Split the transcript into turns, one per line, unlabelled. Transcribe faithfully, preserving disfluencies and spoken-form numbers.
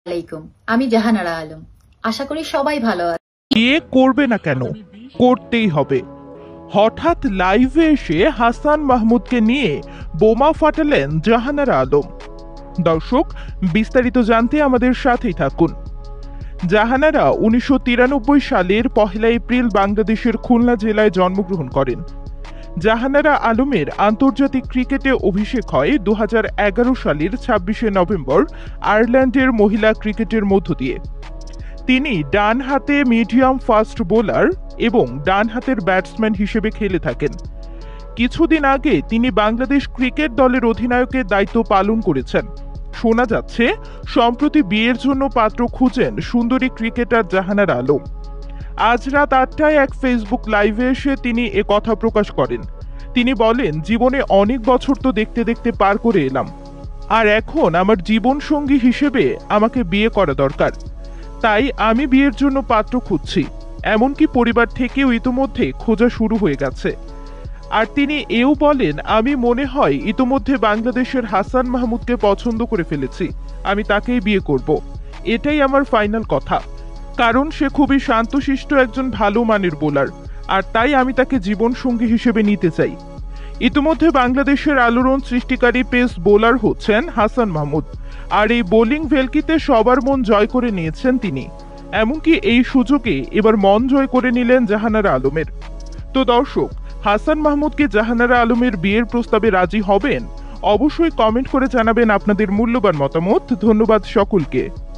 আলাইকুম, আমি জাহানারা আলম। আশা করি সবাই ভালো আছে।
বিয়ে করবে না কেন? করতেই হবে। হঠাৎ লাইভে এসে হাসান মাহমুদকে নিয়ে বোমা ফাটালেন জাহানারা আলম। দর্শক, বিস্তারিত জানতে আমাদের সাথেই থাকুন। জাহানারা উনিশশো তিরানব্বই সালের পহেলা এপ্রিল বাংলাদেশের খুলনা জেলায় জন্মগ্রহণ করেন। জাহানারা আলমের আন্তর্জাতিক ক্রিকেটে অভিষেক হয় দু হাজার এগারো সালের ছাব্বিশে নভেম্বর আয়ারল্যান্ডের মহিলা ক্রিকেটের মধ্য দিয়ে। তিনি ডান হাতে মিডিয়াম ফাস্ট বোলার এবং ডান হাতের ব্যাটসম্যান হিসেবে খেলে থাকেন। কিছুদিন আগে তিনি বাংলাদেশ ক্রিকেট দলের অধিনায়কের দায়িত্ব পালন করেছেন। শোনা যাচ্ছে সম্প্রতি বিয়ের জন্য পাত্র খুঁজেন সুন্দরী ক্রিকেটার জাহানারা আলম। আজ রাত আটটায় এক ফেসবুক লাইভে এসে তিনি এ কথা প্রকাশ করেন। তিনি বলেন, জীবনে অনেক বছর তো দেখতে দেখতে পার করে এলাম, আর এখন আমার জীবন সঙ্গী হিসেবে আমাকে বিয়ে করা দরকার। তাই আমি বিয়ের জন্য পাত্র খুঁজছি। এমনকি পরিবার থেকেও ইতোমধ্যে খোঁজা শুরু হয়ে গেছে। আর তিনি এও বলেন, আমি মনে হয় ইতোমধ্যে বাংলাদেশের হাসান মাহমুদকে পছন্দ করে ফেলেছি। আমি তাকেই বিয়ে করব। এটাই আমার ফাইনাল কথা, কারণ সে খুবই শান্তশিষ্ট একজন ভালো মানের বোলার, আর তাই আমি তাকে জীবন সঙ্গী হিসেবে নিতে চাই। ইতিমধ্যে বাংলাদেশের আলোড়ন সৃষ্টিকারী পেস বোলার হচ্ছেন হাসান মাহমুদ, আর এই বোলিং ভেলকিতে সবার মন জয় করে নিয়েছেন তিনি। এমনকি এই সুযোগে এবার মন জয় করে নিলেন জাহানারা আলমের। তো দর্শক, হাসান মাহমুদকে জাহানারা আলমের বিয়ের প্রস্তাবে রাজি হবেন? অবশ্যই কমেন্ট করে জানাবেন আপনাদের মূল্যবান মতামত। ধন্যবাদ সকলকে।